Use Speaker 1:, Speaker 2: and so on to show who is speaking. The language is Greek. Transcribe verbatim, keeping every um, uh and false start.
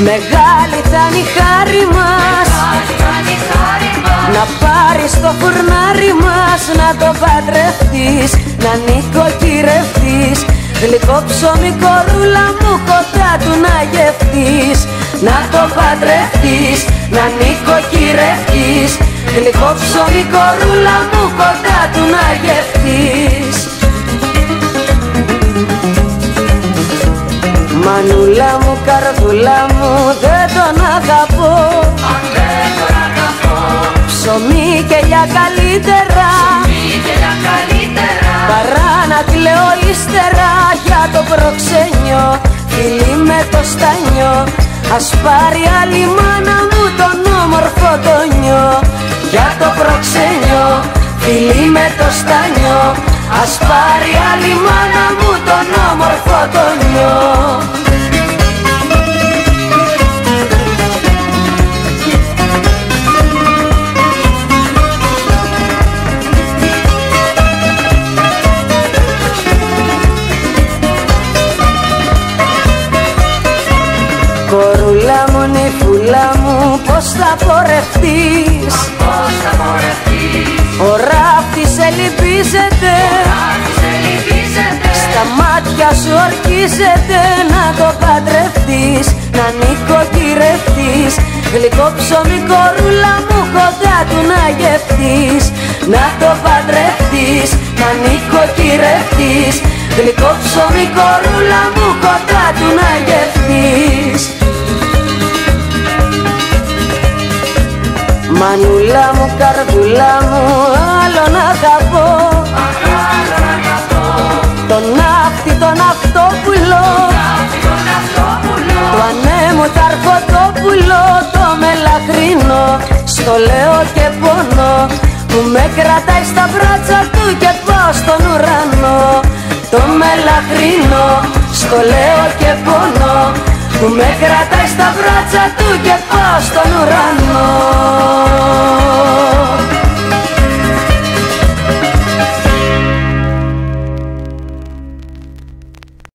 Speaker 1: Μεγάλη θα είναι η χάρη μας, να πάρεις το φουρνάρι μας, να το παντρευτείς, να νοικοκυρευτείς. Γλυκό ψωμί κορούλα μου κοντά του να γευτείς, να το παντρευτείς, να νοικοκυρευτείς. Γλυκό ψωμί κορούλα μου κοντά του να γευτείς. Μανούλα μου, καρδούλα μου, δεν τον αγαπώ,
Speaker 2: αν δεν τον αγαπώ.
Speaker 1: Ψωμί και για καλύτερα,
Speaker 2: ψωμί και για καλύτερα,
Speaker 1: παρά να κλαίω ύστερα για το προξένιο. Φιλί με το στάνιο, ας πάρει άλλη μάνα μου τον όμορφο τον νιό. Για το προξένιο, φιλί με το στάνιο, ας πάρει άλλη μάνα μου τον όμορφο τον νιό. Κορούλα μου, νυφούλα μου, πώς θα πορευτείς,
Speaker 2: πώς θα πορευτείς.
Speaker 1: Ο ράφτης σε λυπίζεται, στα μάτια σου ορκίζεται, να το παντρευτείς, να νοικοκυρευτείς. Γλυκό ψωμί κορούλα μου κοντά του να γευτείς, να το παντρευτείς, να νοικοκυρευτείς. Γλυκό ψωμί κορούλα μου κοντά του να γευτείς. Μανούλα μου, καρδούλα μου, άλλο να αγαπώ, τον ναύτη, τον αυτόπουλο, το ανέμου τ' αρχοντόπουλο, το μελαχρίνο. Στο λέω και πόνο, που με κρατάει στα μπράτσα του και πάω στον ουρανό. Το μελαχρίνο, στο λέω και πόνο, που με κρατάει στα μπράτσα του και πάω στον ουρανό.